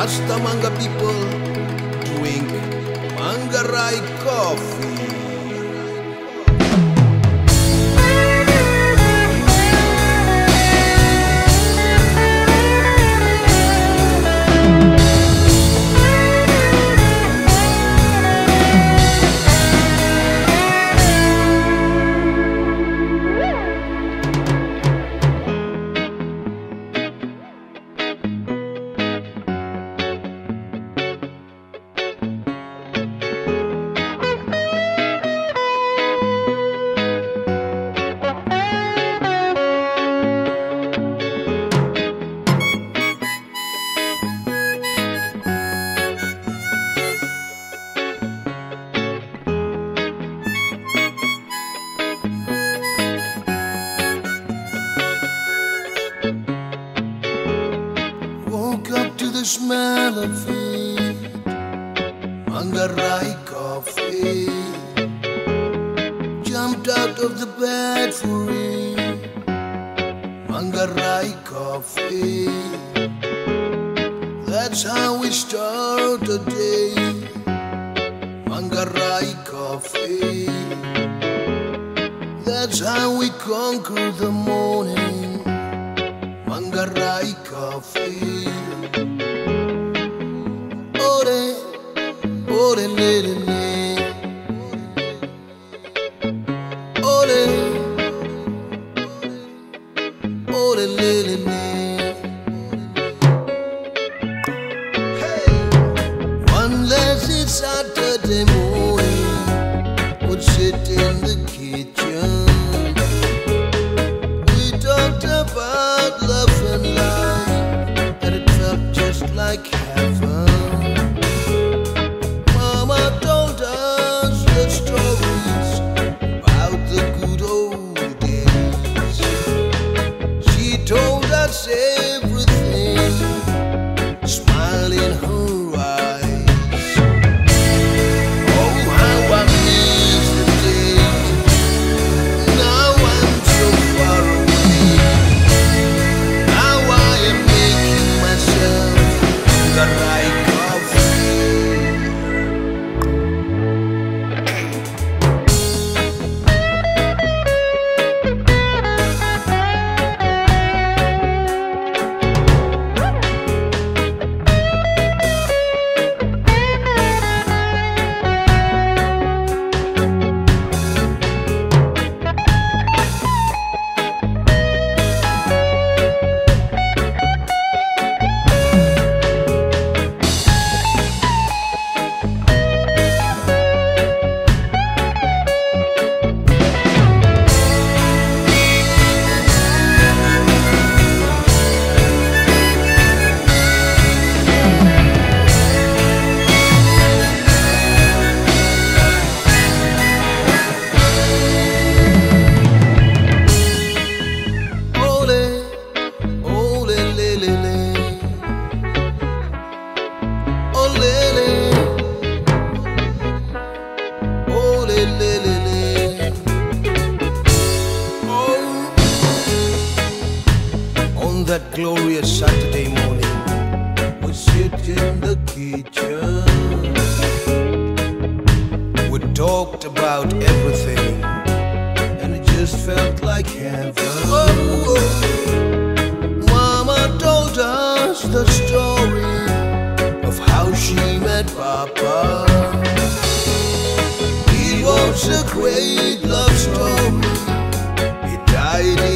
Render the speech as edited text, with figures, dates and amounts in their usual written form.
Rasta Manga people drink Mangarai coffee. The smell of it, Mangarai coffee. Jumped out of the bed for it, Mangarai coffee. That's how we start the day, Mangarai coffee. That's how we conquer the morning, Mangarai coffee. Ole, le, le, le. Ole, ole, le, le, le. Hey, one lazy Saturday morning, would sit in the kitchen. We talked about love and life, and it felt just like heaven. Everything, smile in her eyes. Oh, how I miss the day. Now I'm so far away. Now I am making myself the right that glorious Saturday morning, we sit in the kitchen. We talked about everything, and it just felt like heaven. Mama told us the story of how she met Papa. It was a great love story. He died